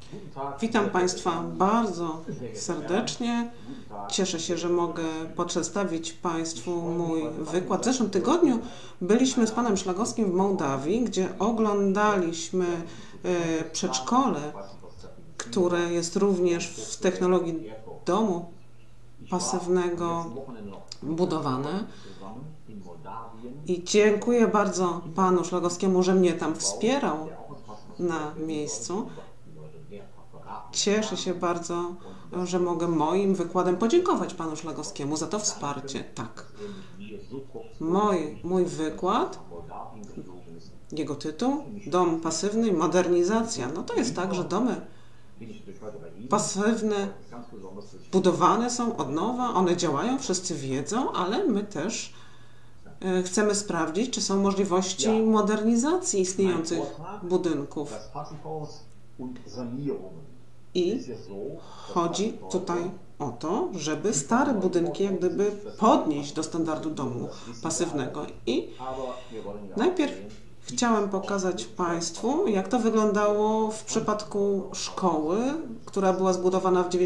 Witam Państwa bardzo serdecznie. Cieszę się, że mogę przedstawić Państwu mój wykład. W zeszłym tygodniu byliśmy z panem Szlagowskim w Mołdawii, gdzie oglądaliśmy przedszkole, które jest również w technologii domu pasywnego budowane. I dziękuję bardzo panu Szlagowskiemu, że mnie tam wspierał na miejscu. Cieszę się bardzo, że mogę moim wykładem podziękować panu Szlagowskiemu za to wsparcie. Tak. Mój wykład, jego tytuł, Dom pasywny i modernizacja. No to jest tak, że domy pasywne budowane są od nowa, one działają, wszyscy wiedzą, ale my też chcemy sprawdzić, czy są możliwości modernizacji istniejących budynków. I chodzi tutaj o to, żeby stare budynki jak gdyby podnieść do standardu domu pasywnego. I najpierw chciałem pokazać Państwu, jak to wyglądało w przypadku szkoły, która była zbudowana w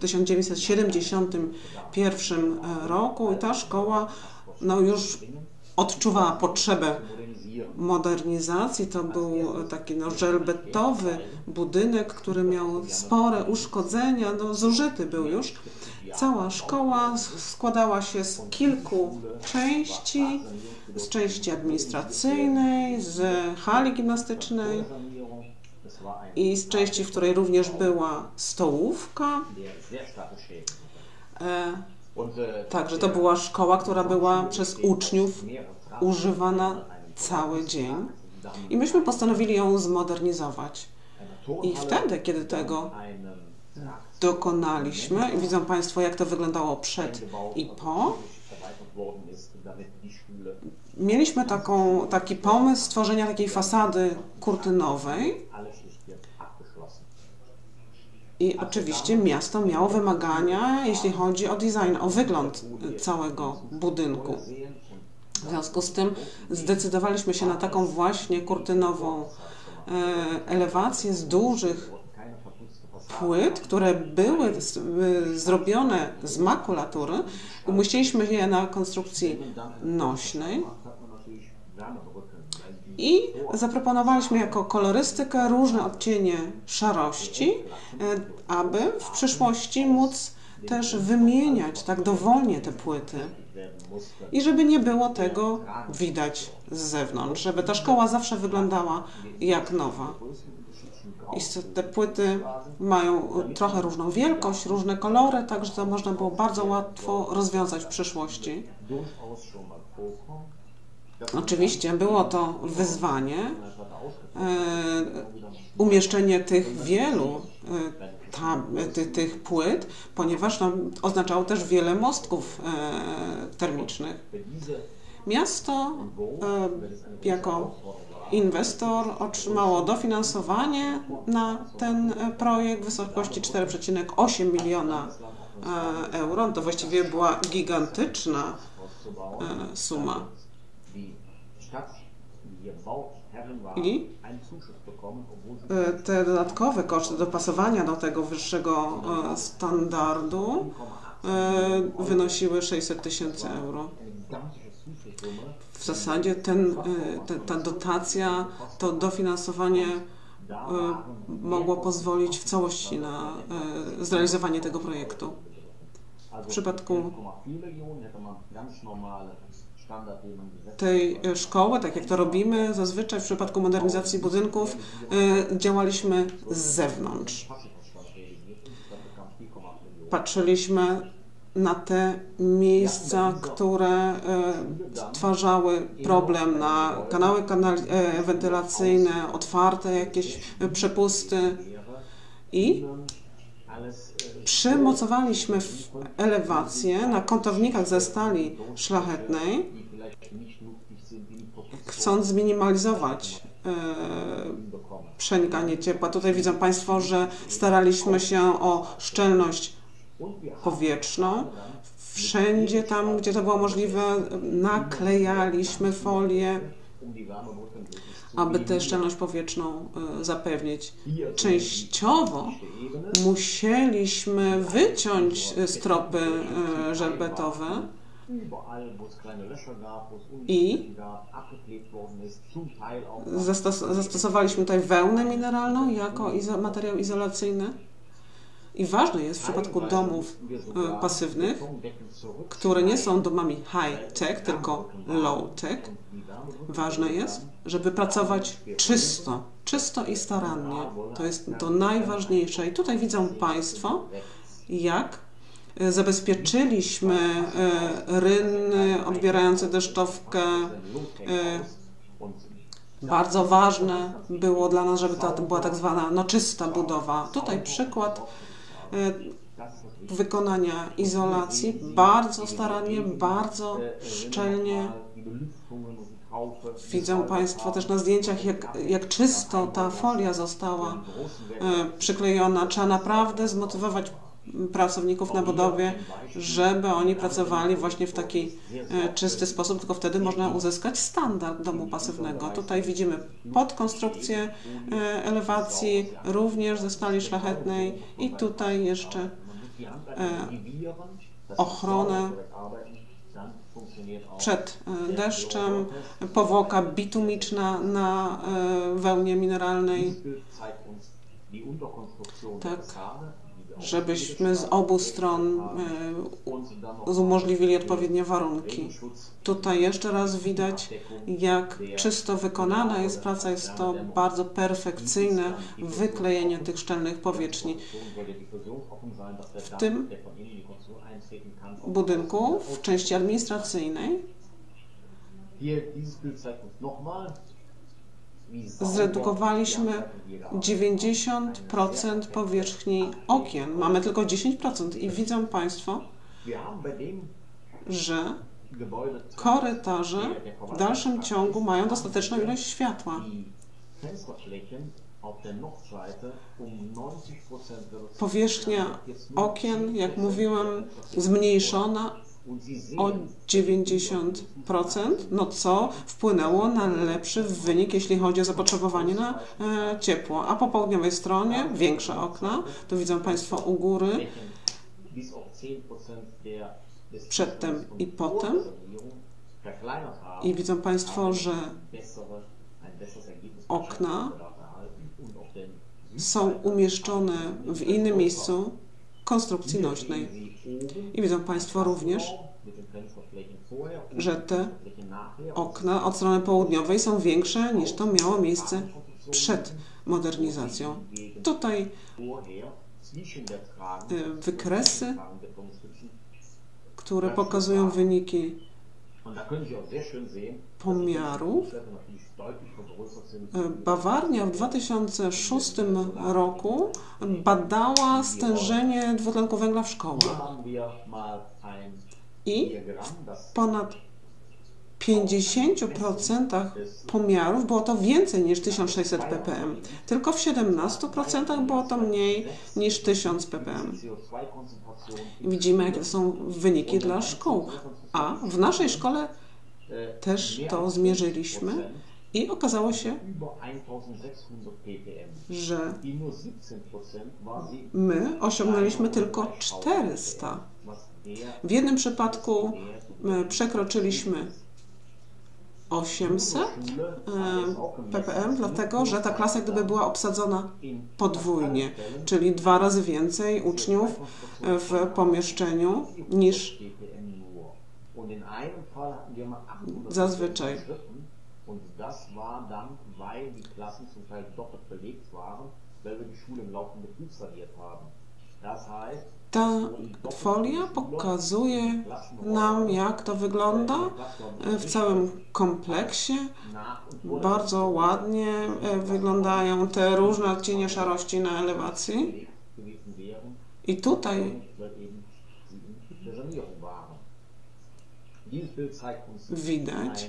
1971 roku i ta szkoła już odczuwała potrzebę modernizacji. To był taki żelbetowy budynek, który miał spore uszkodzenia, zużyty był już. Cała szkoła składała się z kilku części, z części administracyjnej, z hali gimnastycznej i z części, w której również była stołówka. Także to była szkoła, która była przez uczniów używana cały dzień i myśmy postanowili ją zmodernizować. I wtedy, kiedy tego dokonaliśmy, i widzą Państwo, jak to wyglądało przed i po, mieliśmy taki pomysł stworzenia takiej fasady kurtynowej. I oczywiście miasto miało wymagania, jeśli chodzi o design, o wygląd całego budynku. W związku z tym zdecydowaliśmy się na taką właśnie kurtynową elewację z dużych płyt, które były zrobione z makulatury. Umieściliśmy je na konstrukcji nośnej i zaproponowaliśmy jako kolorystykę różne odcienie szarości, aby w przyszłości móc też wymieniać tak dowolnie te płyty i żeby nie było tego widać z zewnątrz, żeby ta szkoła zawsze wyglądała jak nowa. I te płyty mają trochę różną wielkość, różne kolory, także to można było bardzo łatwo rozwiązać w przyszłości. Oczywiście było to wyzwanie, umieszczenie tych wielu tych płyt, ponieważ oznaczało też wiele mostków termicznych. Miasto jako inwestor otrzymało dofinansowanie na ten projekt w wysokości 4,8 miliona euro. To właściwie była gigantyczna suma. I te dodatkowe koszty dopasowania do tego wyższego standardu wynosiły 600 tysięcy euro. W zasadzie ta dotacja, to dofinansowanie mogło pozwolić w całości na zrealizowanie tego projektu. W przypadku tej szkoły, tak jak to robimy zazwyczaj w przypadku modernizacji budynków, działaliśmy z zewnątrz. Patrzyliśmy na te miejsca, które stwarzały problem, na kanały wentylacyjne, otwarte jakieś przepusty i przymocowaliśmy elewację na kątownikach ze stali szlachetnej, chcąc zminimalizować przenikanie ciepła. Tutaj widzą Państwo, że staraliśmy się o szczelność powietrzną. Wszędzie tam, gdzie to było możliwe, naklejaliśmy folię, aby tę szczelność powietrzną zapewnić. Częściowo musieliśmy wyciąć stropy żelbetowe i zastosowaliśmy tutaj wełnę mineralną jako materiał izolacyjny. I ważne jest w przypadku domów pasywnych, które nie są domami high-tech, tylko low-tech, ważne jest, żeby pracować czysto i starannie. To jest to najważniejsze. I tutaj widzą Państwo, jak zabezpieczyliśmy rynny odbierające deszczówkę. Bardzo ważne było dla nas, żeby to była tak zwana czysta budowa. Tutaj przykład wykonania izolacji bardzo starannie, bardzo szczelnie. Widzą Państwo też na zdjęciach, jak czysto ta folia została przyklejona. Trzeba naprawdę zmotywować pracowników na budowie, żeby oni pracowali właśnie w taki czysty sposób, tylko wtedy można uzyskać standard domu pasywnego. Tutaj widzimy podkonstrukcję elewacji, również ze stali szlachetnej i tutaj jeszcze ochronę przed deszczem, powłoka bitumiczna na wełnie mineralnej, tak, żebyśmy z obu stron umożliwili odpowiednie warunki. Tutaj jeszcze raz widać, jak czysto wykonana jest praca, jest to bardzo perfekcyjne wyklejenie tych szczelnych powierzchni. W tym budynku, w części administracyjnej, zredukowaliśmy 90% powierzchni okien. Mamy tylko 10% i widzą Państwo, że korytarze w dalszym ciągu mają dostateczną ilość światła. Powierzchnia okien, jak mówiłem, zmniejszona o 90%, co wpłynęło na lepszy wynik, jeśli chodzi o zapotrzebowanie na ciepło. A po południowej stronie większe okna, tu widzą Państwo u góry, przedtem i potem. I widzą Państwo, że okna są umieszczone w innym miejscu konstrukcji nośnej. I widzą Państwo również, że te okna od strony południowej są większe niż to miało miejsce przed modernizacją. Tutaj wykresy, które pokazują wyniki pomiarów. Bawaria w 2006 roku badała stężenie dwutlenku węgla w szkołach i w ponad 50% pomiarów było to więcej niż 1600 ppm. Tylko w 17% było to mniej niż 1000 ppm. Widzimy, jakie są wyniki dla szkół. A w naszej szkole też to zmierzyliśmy i okazało się, że my osiągnęliśmy tylko 400. W jednym przypadku przekroczyliśmy 800 ppm, dlatego że ta klasa gdyby była obsadzona podwójnie, czyli 2 razy więcej uczniów w pomieszczeniu niż zazwyczaj. Ta folia pokazuje nam, jak to wygląda w całym kompleksie. Bardzo ładnie wyglądają te różne odcienie szarości na elewacji. I tutaj widać,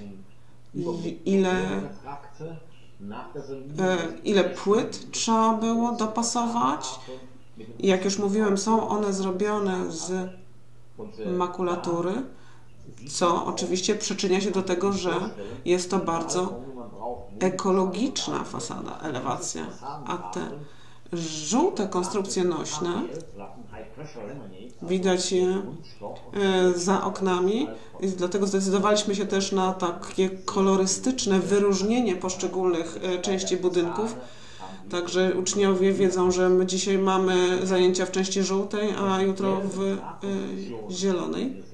ile płyt trzeba było dopasować. I jak już mówiłem, są one zrobione z makulatury, co oczywiście przyczynia się do tego, że jest to bardzo ekologiczna fasada, elewacja, a te żółte konstrukcje nośne, widać je za oknami, i dlatego zdecydowaliśmy się też na takie kolorystyczne wyróżnienie poszczególnych części budynków. Także uczniowie wiedzą, że my dzisiaj mamy zajęcia w części żółtej, a jutro w zielonej.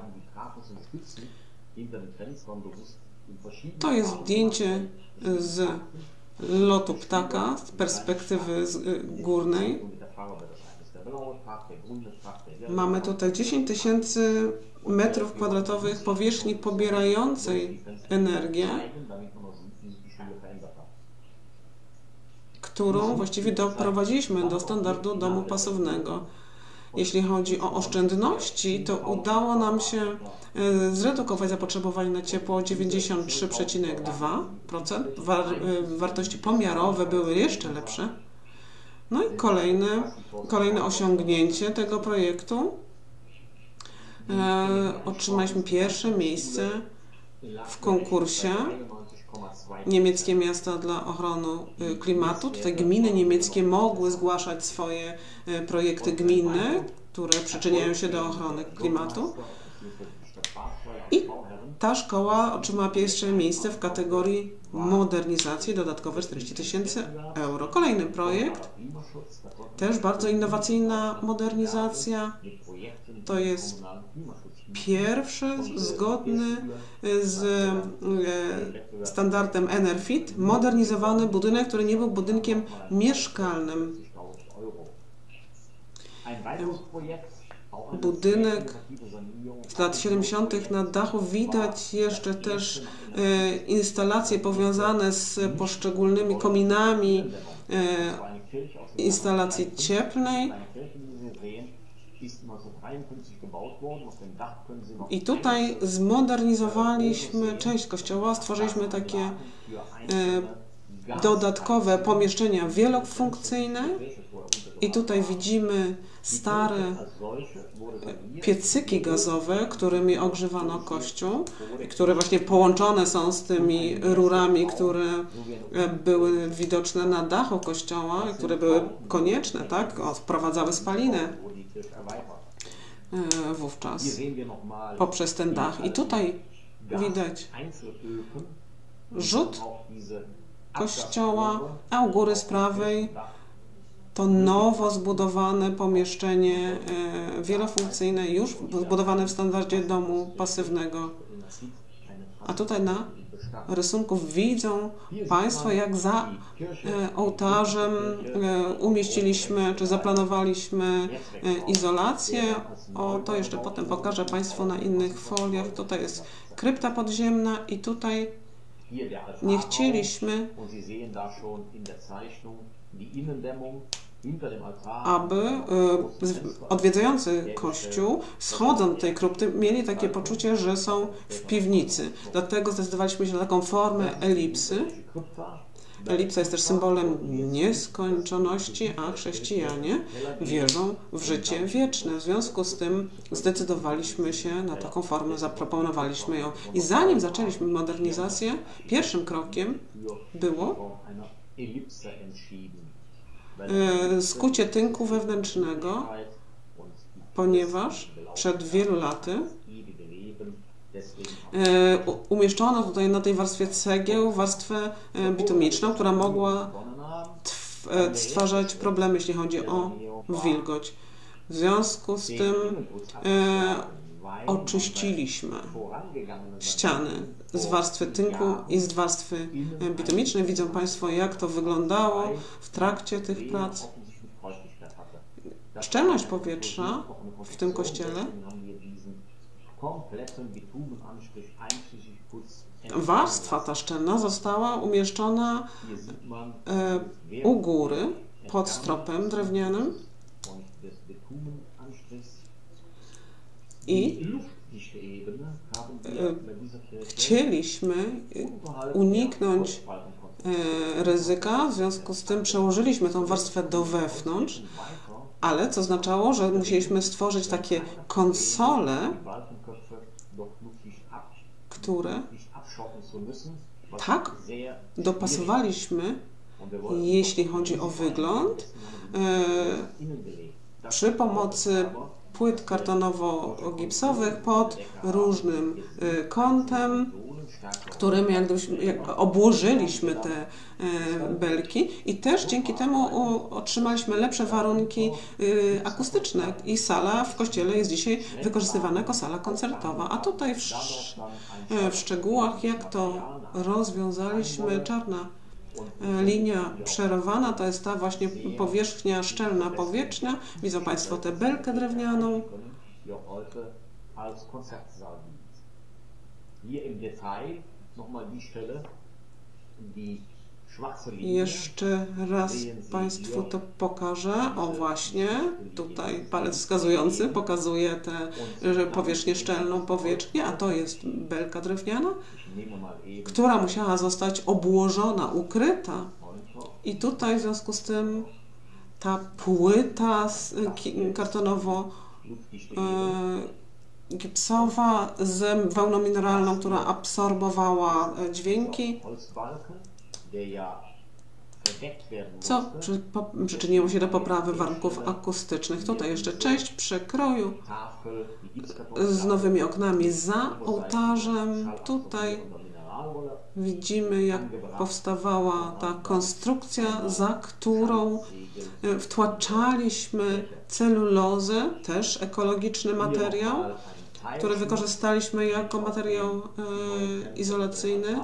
To jest zdjęcie z lotu ptaka, z perspektywy górnej. Mamy tutaj 10 000 metrów kwadratowych powierzchni pobierającej energię, którą właściwie doprowadziliśmy do standardu domu pasywnego. Jeśli chodzi o oszczędności, to udało nam się zredukować zapotrzebowanie na ciepło o 93,2%. Wartości pomiarowe były jeszcze lepsze. No i kolejne osiągnięcie tego projektu. Otrzymaliśmy pierwsze miejsce w konkursie Niemieckie Miasta dla Ochrony Klimatu. Tutaj gminy niemieckie mogły zgłaszać swoje projekty gminne, które przyczyniają się do ochrony klimatu. I ta szkoła otrzymała pierwsze miejsce w kategorii modernizacji, dodatkowe 40 000 euro. Kolejny projekt, też bardzo innowacyjna modernizacja. To jest pierwszy zgodny z standardem Enerfit modernizowany budynek, który nie był budynkiem mieszkalnym. Budynek z lat 70. na dachu widać jeszcze też instalacje powiązane z poszczególnymi kominami instalacji cieplnej. I tutaj zmodernizowaliśmy część kościoła, stworzyliśmy takie dodatkowe pomieszczenia wielofunkcyjne. I tutaj widzimy stare piecyki gazowe, którymi ogrzewano kościół, które właśnie połączone są z tymi rurami, które były widoczne na dachu kościoła, które były konieczne, tak? Wprowadzały spalinę wówczas poprzez ten dach. I tutaj widać rzut kościoła, a u góry z prawej to nowo zbudowane pomieszczenie wielofunkcyjne, już zbudowane w standardzie domu pasywnego. A tutaj na rysunku widzą Państwo, jak za ołtarzem umieściliśmy, czy zaplanowaliśmy izolację. O, to jeszcze potem pokażę Państwu na innych foliach. Tutaj jest krypta podziemna i tutaj nie chcieliśmy, aby odwiedzający kościół, schodząc do tej krypty, mieli takie poczucie, że są w piwnicy. Dlatego zdecydowaliśmy się na taką formę elipsy. Elipsa jest też symbolem nieskończoności, a chrześcijanie wierzą w życie wieczne. W związku z tym zdecydowaliśmy się na taką formę, zaproponowaliśmy ją. I zanim zaczęliśmy modernizację, pierwszym krokiem było skucie tynku wewnętrznego, ponieważ przed wielu laty umieszczono tutaj na tej warstwie cegieł warstwę bitumiczną, która mogła stwarzać problemy, jeśli chodzi o wilgoć. W związku z tym oczyściliśmy ściany z warstwy tynku i z warstwy bitumicznej. Widzą Państwo, jak to wyglądało w trakcie tych prac. Szczelność powietrza w tym kościele, warstwa ta szczelna została umieszczona u góry pod stropem drewnianym i chcieliśmy uniknąć ryzyka, w związku z tym przełożyliśmy tą warstwę do wewnątrz, ale co oznaczało, że musieliśmy stworzyć takie konsole, które tak dopasowaliśmy, jeśli chodzi o wygląd, przy pomocy płyt kartonowo-gipsowych pod różnym kątem, którym jak obłożyliśmy te belki i też dzięki temu otrzymaliśmy lepsze warunki akustyczne i sala w kościele jest dzisiaj wykorzystywana jako sala koncertowa. A tutaj w szczegółach, jak to rozwiązaliśmy, czarna linia przerywana, to jest ta właśnie powierzchnia, szczelna powierzchnia. Widzą Państwo tę belkę drewnianą. Jeszcze raz Państwu to pokażę. O właśnie, tutaj palec wskazujący pokazuje tę powierzchnię szczelną powierzchnię, a to jest belka drewniana, która musiała zostać obłożona, ukryta. I tutaj w związku z tym ta płyta kartonowo gipsowa z wełną mineralną, która absorbowała dźwięki, co przyczyniło się do poprawy warunków akustycznych. Tutaj jeszcze część przekroju z nowymi oknami za ołtarzem. Tutaj widzimy, jak powstawała ta konstrukcja, za którą wtłaczaliśmy celulozę, też ekologiczny materiał, który wykorzystaliśmy jako materiał izolacyjny.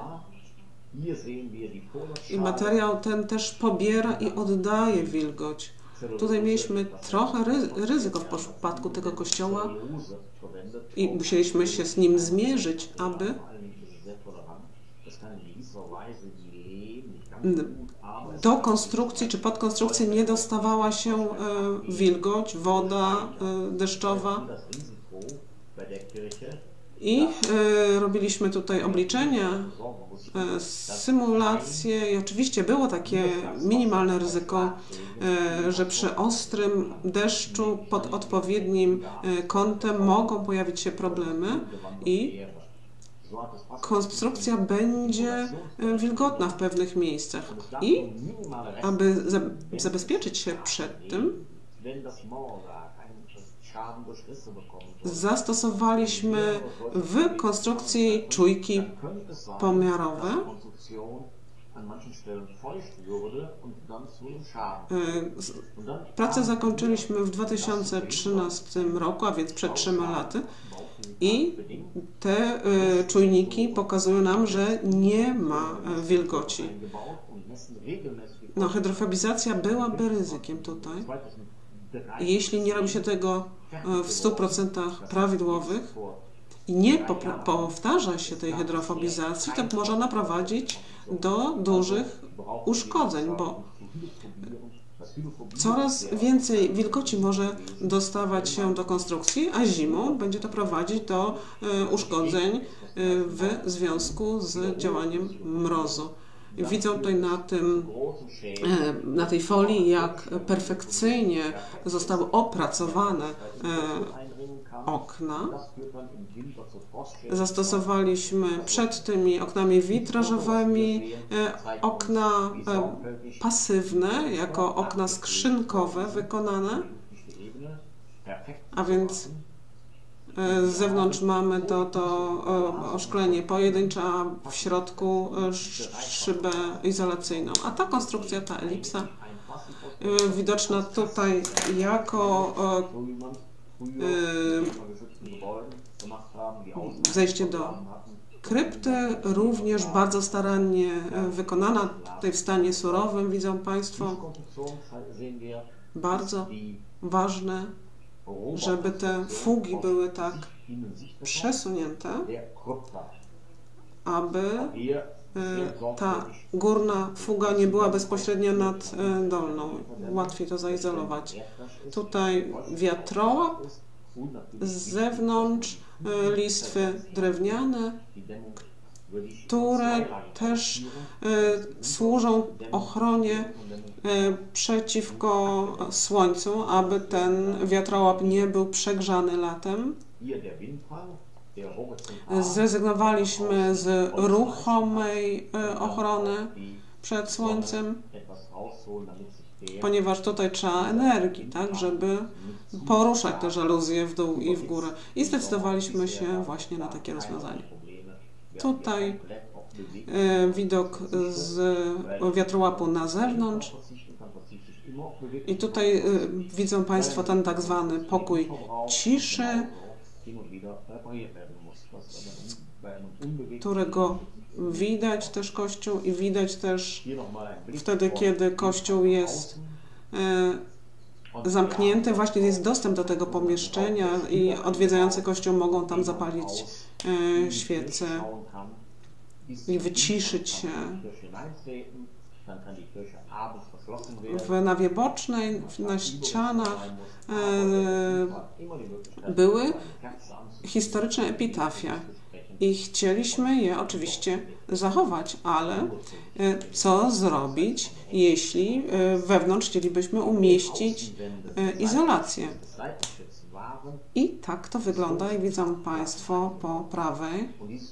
I materiał ten też pobiera i oddaje wilgoć. Tutaj mieliśmy trochę ryzyko w przypadku tego kościoła i musieliśmy się z nim zmierzyć, aby do konstrukcji czy pod konstrukcję nie dostawała się wilgoć, woda deszczowa. I robiliśmy tutaj obliczenia, symulacje i oczywiście było takie minimalne ryzyko, że przy ostrym deszczu pod odpowiednim kątem mogą pojawić się problemy i konstrukcja będzie wilgotna w pewnych miejscach. I aby zabezpieczyć się przed tym, zastosowaliśmy w konstrukcji czujki pomiarowe. Pracę zakończyliśmy w 2013 roku, a więc przed 3 laty. I te czujniki pokazują nam, że nie ma wilgoci. No, hydrofobizacja byłaby ryzykiem tutaj. Jeśli nie robi się tego w 100% prawidłowych i nie powtarza się tej hydrofobizacji, to może ona prowadzić do dużych uszkodzeń, bo coraz więcej wilgoci może dostawać się do konstrukcji, a zimą będzie to prowadzić do uszkodzeń w związku z działaniem mrozu. Widzą tutaj na tej folii, jak perfekcyjnie zostały opracowane okna. Zastosowaliśmy przed tymi oknami witrażowymi okna pasywne, jako okna skrzynkowe wykonane, a więc z zewnątrz mamy to oszklenie pojedyncze, a w środku szybę izolacyjną. A ta konstrukcja, ta elipsa, widoczna tutaj jako zejście do krypty, również bardzo starannie wykonana, tutaj w stanie surowym, widzą Państwo. Bardzo ważne, żeby te fugi były tak przesunięte, aby ta górna fuga nie była bezpośrednio nad dolną. Łatwiej to zaizolować. Tutaj wiatrołap, z zewnątrz listwy drewniane, które też służą ochronie przeciwko słońcu, aby ten wiatrołap nie był przegrzany latem. Zrezygnowaliśmy z ruchomej ochrony przed słońcem, ponieważ tutaj trzeba energii, tak, żeby poruszać te żaluzje w dół i w górę. I zdecydowaliśmy się właśnie na takie rozwiązanie. Tutaj widok z wiatrołapu na zewnątrz. I tutaj widzą Państwo ten tak zwany pokój ciszy, którego widać też Kościół i widać też wtedy, kiedy Kościół jest zamknięty, właśnie jest dostęp do tego pomieszczenia i odwiedzający Kościół mogą tam zapalić świece i wyciszyć się. W nawie bocznej, na ścianach były historyczne epitafia i chcieliśmy je oczywiście zachować, ale co zrobić, jeśli wewnątrz chcielibyśmy umieścić izolację? I tak to wygląda i widzą Państwo po prawej.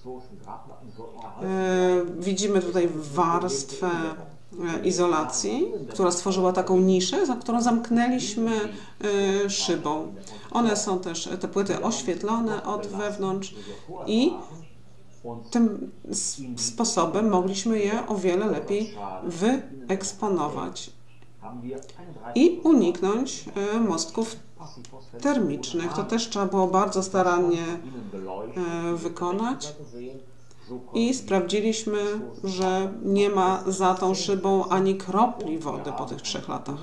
Widzimy tutaj warstwę izolacji, która stworzyła taką niszę, za którą zamknęliśmy szybą. One są też, te płyty, oświetlone od wewnątrz i tym sposobem mogliśmy je o wiele lepiej wyeksponować i uniknąć mostków termicznych. To też trzeba było bardzo starannie wykonać. I sprawdziliśmy, że nie ma za tą szybą ani kropli wody po tych 3 latach.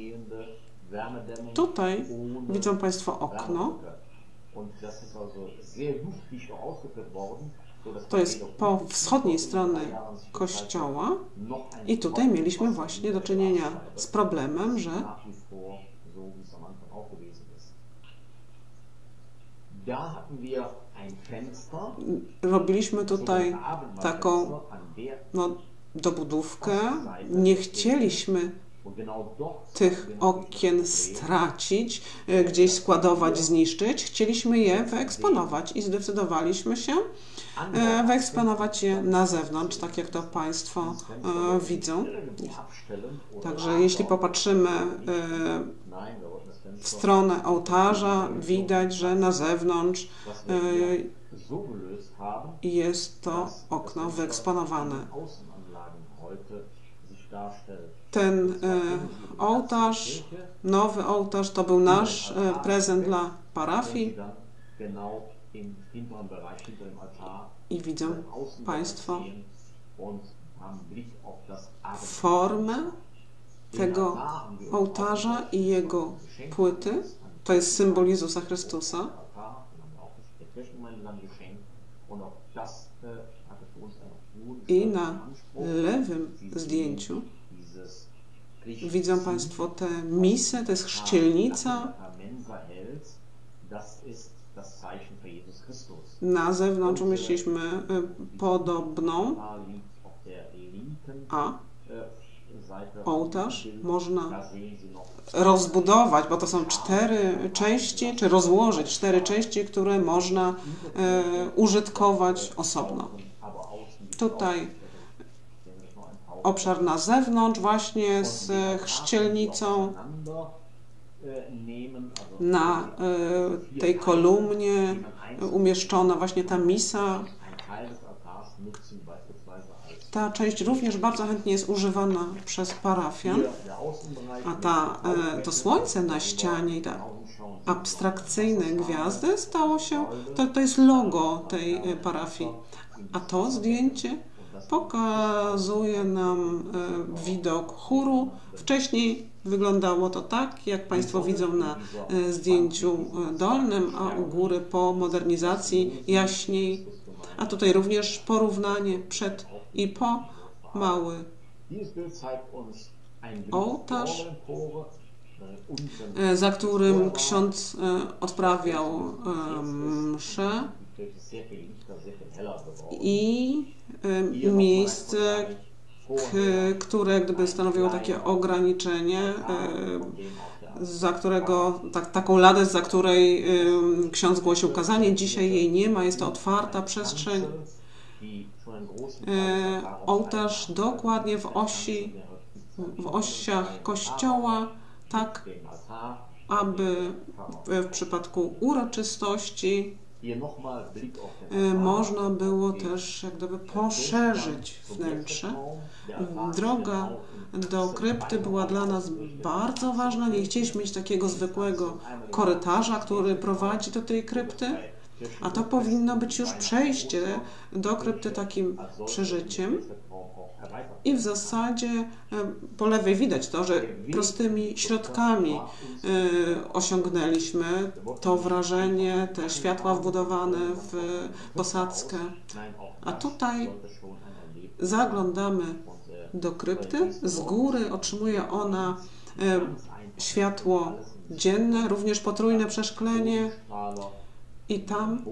Tutaj widzą Państwo okno. To jest po wschodniej stronie kościoła i tutaj mieliśmy właśnie do czynienia z problemem, że robiliśmy tutaj taką dobudówkę. Nie chcieliśmy tych okien stracić, gdzieś składować, zniszczyć. Chcieliśmy je wyeksponować i zdecydowaliśmy się wyeksponować je na zewnątrz, tak jak to Państwo widzą. Także jeśli popatrzymy w stronę ołtarza, widać, że na zewnątrz jest to okno wyeksponowane. Ten ołtarz, nowy ołtarz, to był nasz prezent dla parafii. I widzą Państwo formę tego ołtarza i jego płyty. To jest symbol Jezusa Chrystusa. I na lewym zdjęciu widzą Państwo tę misę, to jest chrzcielnica. Na zewnątrz umieściliśmy podobną, a ołtarz można rozbudować, bo to są 4 części, czy rozłożyć 4 części, które można użytkować osobno. Tutaj obszar na zewnątrz właśnie z chrzcielnicą. Na tej kolumnie umieszczona właśnie ta misa. Ta część również bardzo chętnie jest używana przez parafian, a to słońce na ścianie i te abstrakcyjne gwiazdy stało się, to jest logo tej parafii. A to zdjęcie pokazuje nam widok chóru. Wcześniej wyglądało to tak, jak Państwo widzą na zdjęciu dolnym, a u góry po modernizacji jaśniej. A tutaj również porównanie przed i po, mały ołtarz, za którym ksiądz odprawiał mszę i miejsce, które gdyby stanowiło takie ograniczenie za którego, taką ladę, za której ksiądz głosił kazanie. Dzisiaj jej nie ma, jest to otwarta przestrzeń. Ołtarz dokładnie w osiach kościoła, tak aby w przypadku uroczystości można było też jak gdyby poszerzyć wnętrze. Droga do krypty była dla nas bardzo ważna. Nie chcieliśmy mieć takiego zwykłego korytarza, który prowadzi do tej krypty, a to powinno być już przejście do krypty takim przeżyciem. I w zasadzie po lewej widać to, że prostymi środkami osiągnęliśmy to wrażenie, te światła wbudowane w posadzkę. A tutaj zaglądamy do krypty. Z góry otrzymuje ona światło dzienne, również potrójne przeszklenie i tam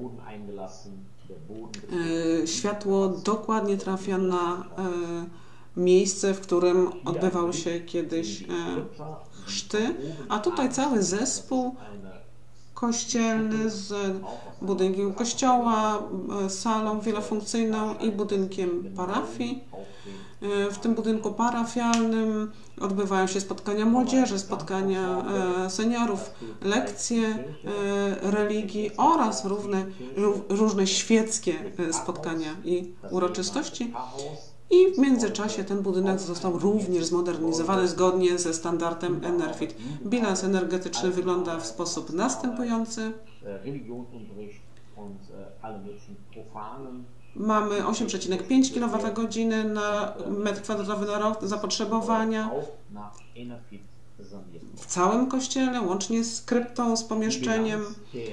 światło dokładnie trafia na miejsce, w którym odbywał się kiedyś chrzty, a tutaj cały zespół kościelny z budynkiem kościoła, salą wielofunkcyjną i budynkiem parafii. W tym budynku parafialnym odbywają się spotkania młodzieży, spotkania seniorów, lekcje religii oraz różne świeckie spotkania i uroczystości. I w międzyczasie ten budynek został również zmodernizowany zgodnie ze standardem Enerfit. Bilans energetyczny wygląda w sposób następujący. Mamy 8,5 kWh na metr kwadratowy na rok zapotrzebowania w całym kościele, łącznie z kryptą, z pomieszczeniem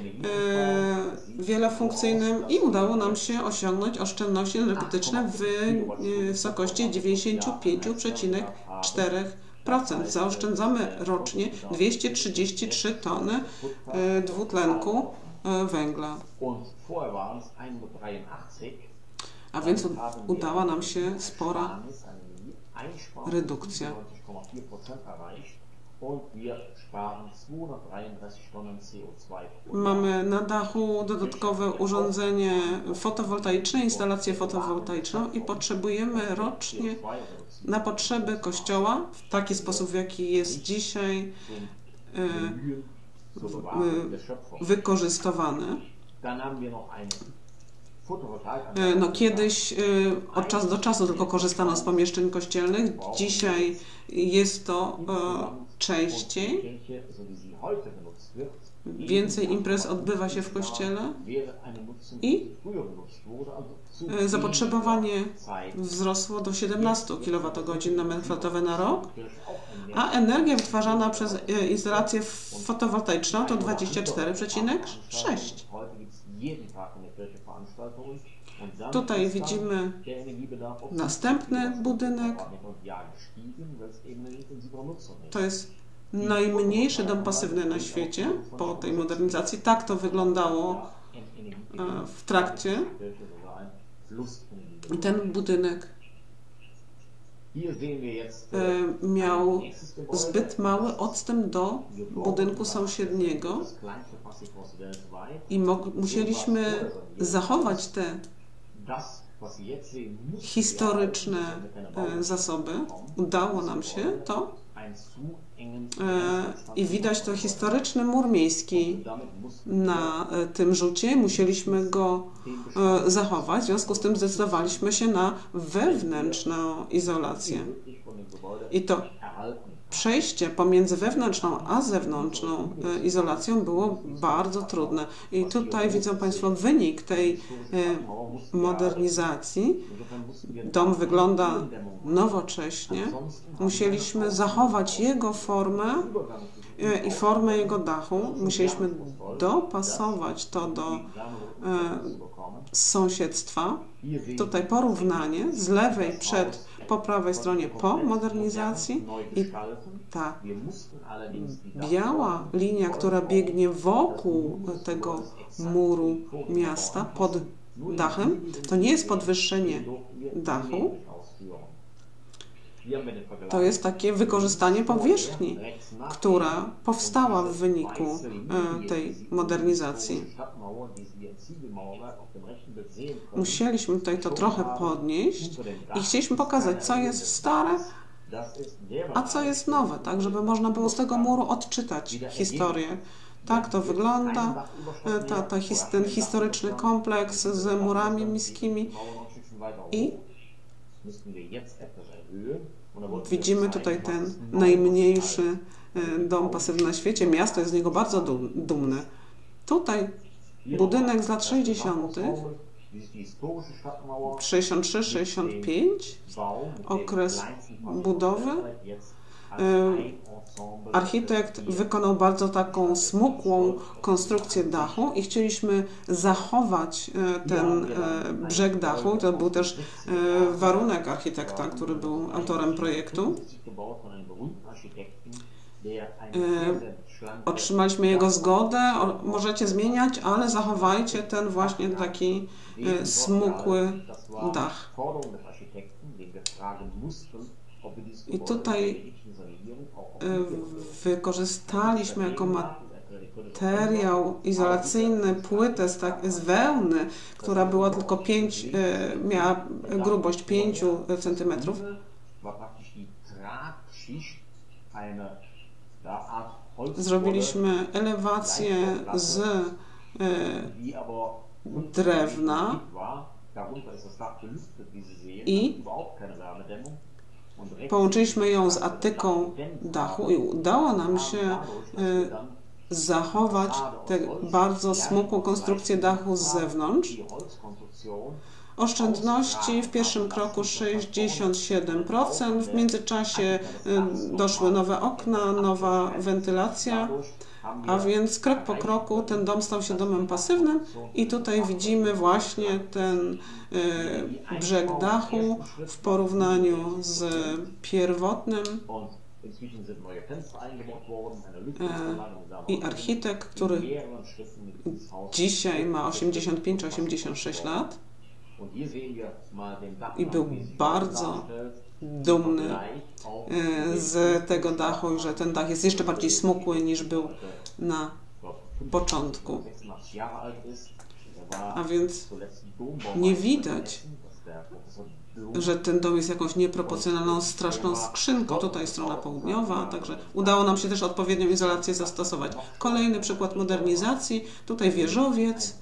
wielofunkcyjnym i udało nam się osiągnąć oszczędności energetyczne w wysokości 95,4%. Zaoszczędzamy rocznie 233 tony dwutlenku węgla. A więc udała nam się spora redukcja. Mamy na dachu dodatkowe urządzenie fotowoltaiczne, instalację fotowoltaiczną i potrzebujemy rocznie na potrzeby kościoła w taki sposób, w jaki jest dzisiaj wykorzystywany. No kiedyś od czasu do czasu tylko korzystano z pomieszczeń kościelnych, dzisiaj jest to częściej. Więcej imprez odbywa się w kościele i zapotrzebowanie wzrosło do 17 kWh na metr kwadratowy na rok, a energia wytwarzana przez instalację fotowoltaiczną to 24,6. Tutaj widzimy następny budynek. To jest najmniejszy dom pasywny na świecie po tej modernizacji. Tak to wyglądało w trakcie. Ten budynek miał zbyt mały odstęp do budynku sąsiedniego i musieliśmy zachować te historyczne zasoby. Udało nam się to i widać to historyczny mur miejski na tym rzucie. Musieliśmy go zachować, w związku z tym zdecydowaliśmy się na wewnętrzną izolację. I to przejście pomiędzy wewnętrzną a zewnętrzną izolacją było bardzo trudne. I tutaj widzą Państwo wynik tej modernizacji. Dom wygląda nowocześnie. Musieliśmy zachować jego formę i formę jego dachu. Musieliśmy dopasować to do sąsiedztwa. Tutaj porównanie z lewej po prawej stronie po modernizacji i ta biała linia, która biegnie wokół tego muru miasta pod dachem, to nie jest podwyższenie dachu, To jest takie wykorzystanie powierzchni, która powstała w wyniku tej modernizacji. Musieliśmy tutaj to trochę podnieść i chcieliśmy pokazać, co jest stare, a co jest nowe, tak, żeby można było z tego muru odczytać historię. Tak to wygląda, ten historyczny kompleks z murami miejskimi i widzimy tutaj ten najmniejszy dom pasywny na świecie. Miasto jest z niego bardzo dumne. Tutaj budynek z lat 60., 63-65, okres budowy. Architekt wykonał bardzo taką smukłą konstrukcję dachu i chcieliśmy zachować ten brzeg dachu. To był też warunek architekta, który był autorem projektu. Otrzymaliśmy jego zgodę, możecie zmieniać, ale zachowajcie ten właśnie taki smukły dach. I tutaj wykorzystaliśmy jako materiał izolacyjny płytę z wełny, która była tylko miała grubość 5 cm. Zrobiliśmy elewację z drewna i połączyliśmy ją z atyką dachu i udało nam się zachować tę bardzo smukłą konstrukcję dachu z zewnątrz. Oszczędności w pierwszym kroku 67%, w międzyczasie doszły nowe okna, nowa wentylacja, a więc krok po kroku ten dom stał się domem pasywnym i tutaj widzimy właśnie ten brzeg dachu w porównaniu z pierwotnym i architekt, który dzisiaj ma 85-86 lat i był bardzo dumny z tego dachu i że ten dach jest jeszcze bardziej smukły niż był na początku. A więc nie widać, że ten dom jest jakąś nieproporcjonalną, straszną skrzynką. Tutaj strona południowa, także udało nam się też odpowiednią izolację zastosować. Kolejny przykład modernizacji, tutaj wieżowiec.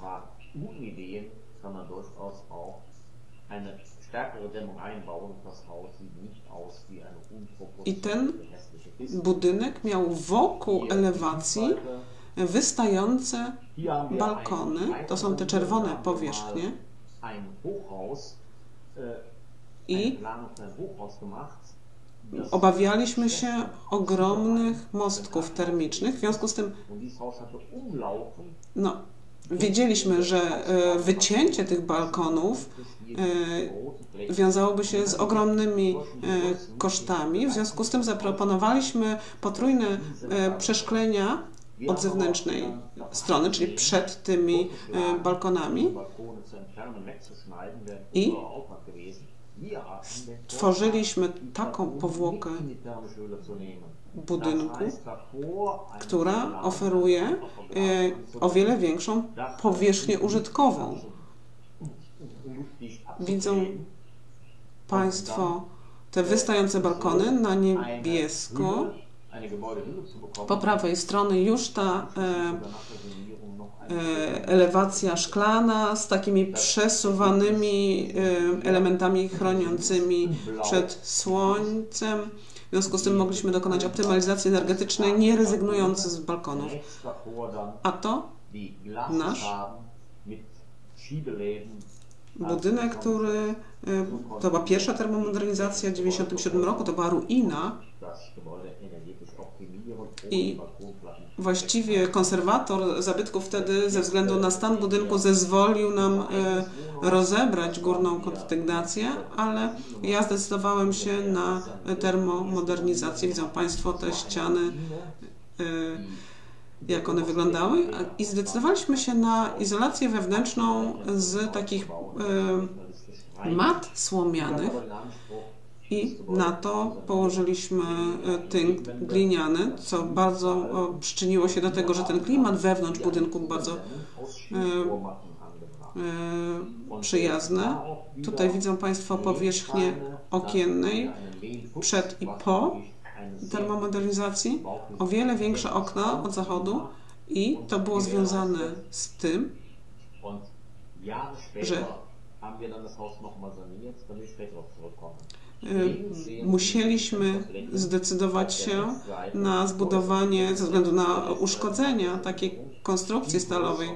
I ten budynek miał wokół elewacji wystające balkony. To są te czerwone powierzchnie. I obawialiśmy się ogromnych mostków termicznych. W związku z tym wiedzieliśmy, że wycięcie tych balkonów wiązałoby się z ogromnymi kosztami. W związku z tym zaproponowaliśmy potrójne przeszklenia od zewnętrznej strony, czyli przed tymi balkonami i stworzyliśmy taką powłokę budynku, która oferuje o wiele większą powierzchnię użytkową. Widzą Państwo te wystające balkony na niebiesko. Po prawej stronie już ta elewacja szklana z takimi przesuwanymi elementami chroniącymi przed słońcem. W związku z tym mogliśmy dokonać optymalizacji energetycznej, nie rezygnując z balkonów. A to nasz budynek, to była pierwsza termomodernizacja w 1997 roku, to była ruina i właściwie konserwator zabytków wtedy ze względu na stan budynku zezwolił nam rozebrać górną kondygnację, ale ja zdecydowałem się na termomodernizację. Widzą Państwo te ściany, jak one wyglądały, i zdecydowaliśmy się na izolację wewnętrzną z takich mat słomianych I na to położyliśmy tynk gliniany, co bardzo przyczyniło się do tego, że ten klimat wewnątrz budynku bardzo przyjazny. Tutaj widzą Państwo powierzchnię okiennej przed i po termomodernizacji. O wiele większe okna od zachodu i to było związane z tym, że musieliśmy zdecydować się na zbudowanie, ze względu na uszkodzenia takiej konstrukcji stalowej.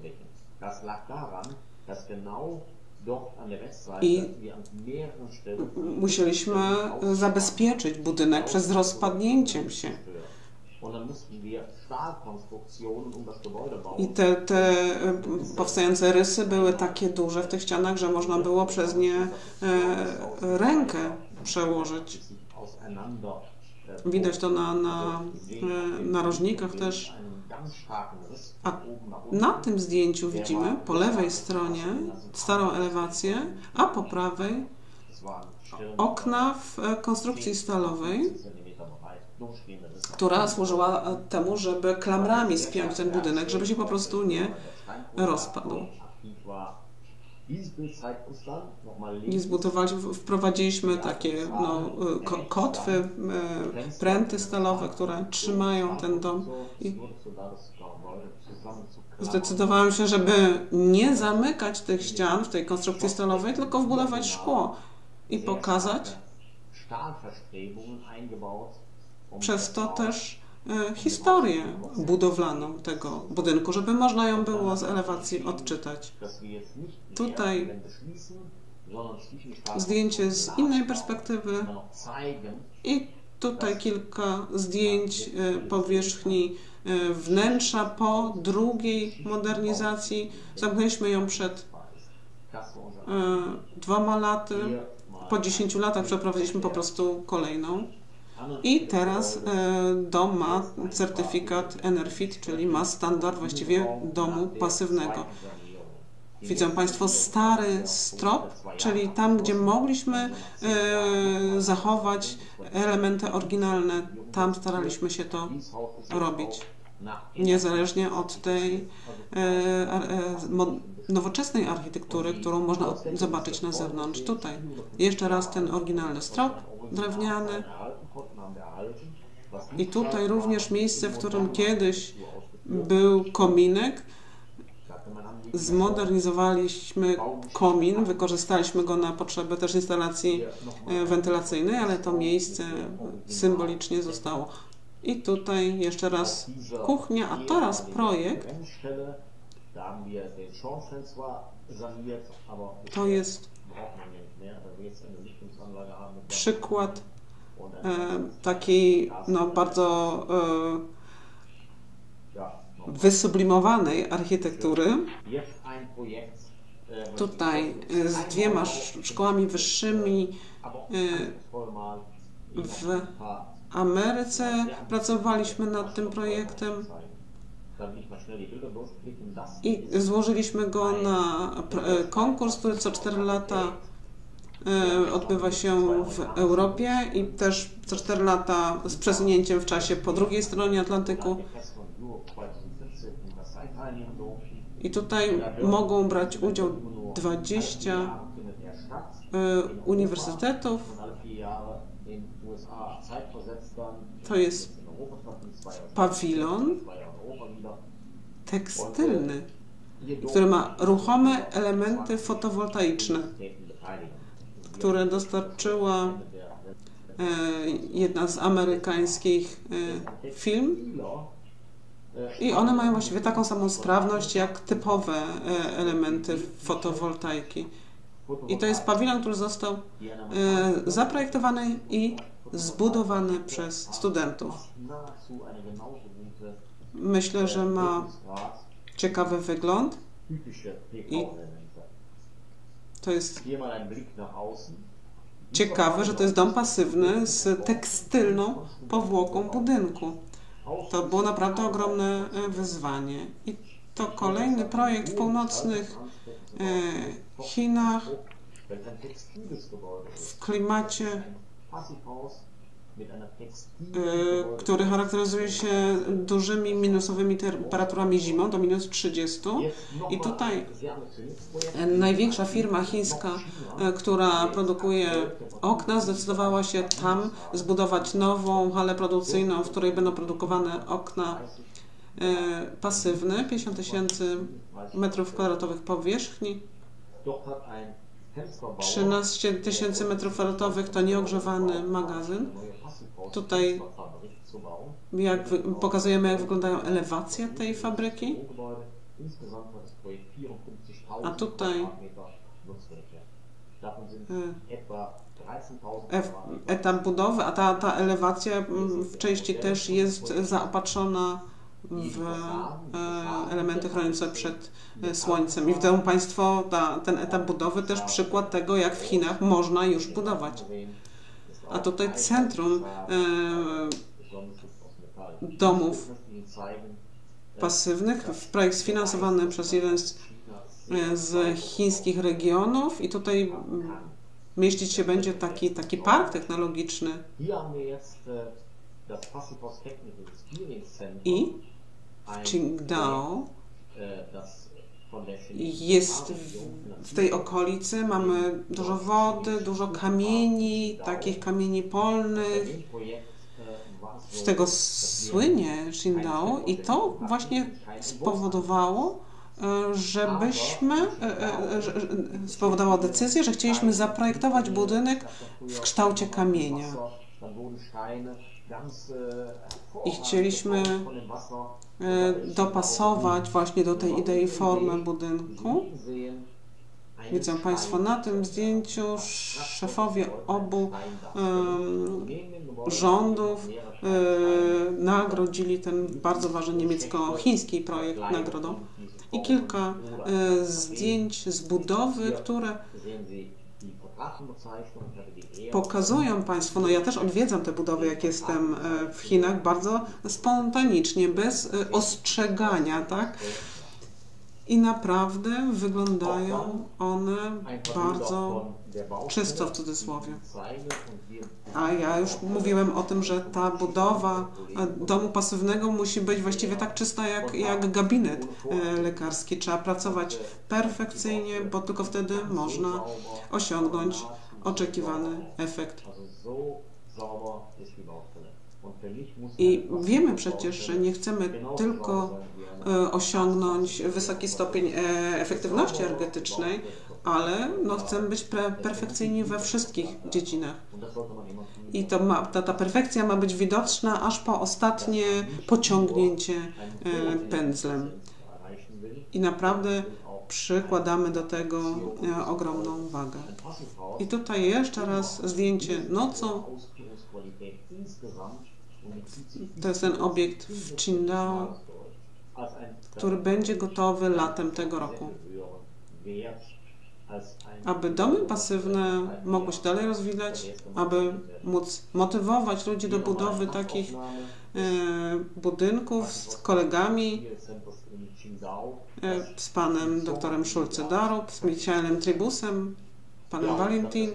I musieliśmy zabezpieczyć budynek przed rozpadnięciem się. I te powstające rysy były takie duże w tych ścianach, że można było przez nie rękę przełożyć. Widać to na narożnikach też. A na tym zdjęciu widzimy po lewej stronie starą elewację, a po prawej okna w konstrukcji stalowej, która służyła temu, żeby klamrami spiąć ten budynek, żeby się po prostu nie rozpadł. I wprowadziliśmy takie kotwy, pręty stalowe, które trzymają ten dom. I zdecydowałem się, żeby nie zamykać tych ścian w tej konstrukcji stalowej, tylko wbudować szkło i pokazać przez to też historię budowlaną tego budynku, żeby można ją było z elewacji odczytać. Tutaj zdjęcie z innej perspektywy i tutaj kilka zdjęć powierzchni wnętrza po drugiej modernizacji. Zamknęliśmy ją przed 2 laty. Po 10 latach przeprowadziliśmy po prostu kolejną. I teraz dom ma certyfikat Enerfit, czyli ma standard właściwie domu pasywnego. Widzą Państwo stary strop, czyli tam, gdzie mogliśmy zachować elementy oryginalne, tam staraliśmy się to robić. Niezależnie od tej nowoczesnej architektury, którą można zobaczyć na zewnątrz. Tutaj jeszcze raz ten oryginalny strop drewniany. I tutaj również miejsce, w którym kiedyś był kominek. Zmodernizowaliśmy komin, wykorzystaliśmy go na potrzeby też instalacji wentylacyjnej, ale to miejsce symbolicznie zostało. I tutaj jeszcze raz kuchnia, a teraz projekt. To jest przykład takiej bardzo wysublimowanej architektury. Tutaj z 2 szkołami wyższymi w Ameryce pracowaliśmy nad tym projektem i złożyliśmy go na konkurs, który co 4 lata odbywa się w Europie i też co 4 lata z przesunięciem w czasie po drugiej stronie Atlantyku. I tutaj mogą brać udział 20 uniwersytetów. To jest pawilon tekstylny, który ma ruchome elementy fotowoltaiczne, które dostarczyła jedna z amerykańskich firm. I one mają właściwie taką samą sprawność jak typowe elementy fotowoltaiki. I to jest pawilon, który został zaprojektowany i zbudowany przez studentów. Myślę, że ma ciekawy wygląd i to jest ciekawe, że to jest dom pasywny z tekstylną powłoką budynku. To było naprawdę ogromne wyzwanie. I to kolejny projekt w północnych Chinach. w klimacie, który charakteryzuje się dużymi minusowymi temperaturami zimą, do minus 30. I tutaj największa firma chińska, która produkuje okna, zdecydowała się tam zbudować nową halę produkcyjną, w której będą produkowane okna pasywne, 50 000 metrów kwadratowych powierzchni. 13 000 metrów kwadratowych to nieogrzewany magazyn. Tutaj pokazujemy, jak wyglądają elewacje tej fabryki. A tutaj etap budowy, a ta elewacja w części też jest zaopatrzona w elementy chroniące przed słońcem. I widzą Państwo ten etap budowy też przykład tego, jak w Chinach można już budować. A tutaj centrum domów pasywnych, projekt sfinansowany przez jeden z chińskich regionów i tutaj mieścić się będzie taki park technologiczny. I w Qingdao jest w tej okolicy, mamy dużo wody, dużo kamieni, takich kamieni polnych. Z tego słynie Qingdao i to właśnie spowodowało, spowodowała decyzję, że chcieliśmy zaprojektować budynek w kształcie kamienia. I chcieliśmy dopasować właśnie do tej idei formę budynku. Widzą Państwo na tym zdjęciu szefowie obu rządów nagrodzili ten bardzo ważny niemiecko-chiński projekt nagrodą. I kilka zdjęć z budowy, które pokazują Państwu, no ja też odwiedzam te budowy, jak jestem w Chinach, bardzo spontanicznie, bez ostrzegania, tak? I naprawdę wyglądają one bardzo czysto, w cudzysłowie. A ja już mówiłem o tym, że ta budowa domu pasywnego musi być właściwie tak czysta jak gabinet lekarski. Trzeba pracować perfekcyjnie, bo tylko wtedy można osiągnąć oczekiwany efekt. I wiemy przecież, że nie chcemy tylko osiągnąć wysoki stopień efektywności energetycznej, ale chcemy być perfekcyjni we wszystkich dziedzinach. I ta perfekcja ma być widoczna aż po ostatnie pociągnięcie pędzlem. I naprawdę przykładamy do tego ogromną wagę. I tutaj jeszcze raz zdjęcie nocą. To jest ten obiekt w Qingdao, który będzie gotowy latem tego roku. Aby domy pasywne mogły się dalej rozwijać, aby móc motywować ludzi do budowy takich budynków z kolegami, z panem doktorem Schulze-Darup, z Michaelem Tribusem, panem Valentin.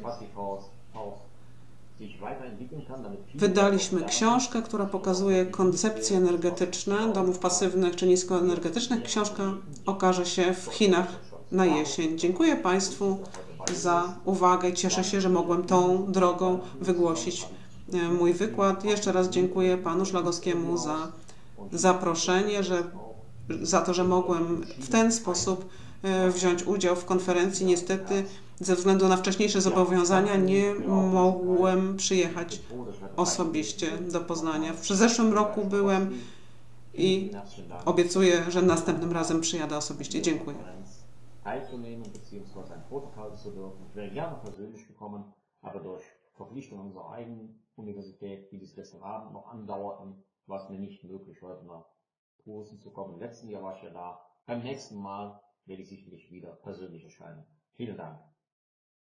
Wydaliśmy książkę, która pokazuje koncepcje energetyczne domów pasywnych czy niskoenergetycznych. Książka okaże się w Chinach na jesień. Dziękuję Państwu za uwagę i cieszę się, że mogłem tą drogą wygłosić mój wykład. Jeszcze raz dziękuję panu Szlagowskiemu za zaproszenie, za to, że mogłem w ten sposób wziąć udział w konferencji. Niestety ze względu na wcześniejsze zobowiązania nie mogłem przyjechać osobiście do Poznania. W zeszłym roku byłem i obiecuję, że następnym razem przyjadę osobiście. Dziękuję. Teilzunehmen bzw. ein Protokoll zu dürfen. Ich wäre gerne persönlich gekommen, aber durch Verpflichtungen unserer eigenen Universität, die bis gestern Abend noch andauerten, war es mir nicht möglich, heute nach Posen zu kommen. Im letzten Jahr war ich ja da. Beim nächsten Mal werde ich sicherlich wieder persönlich erscheinen. Vielen Dank.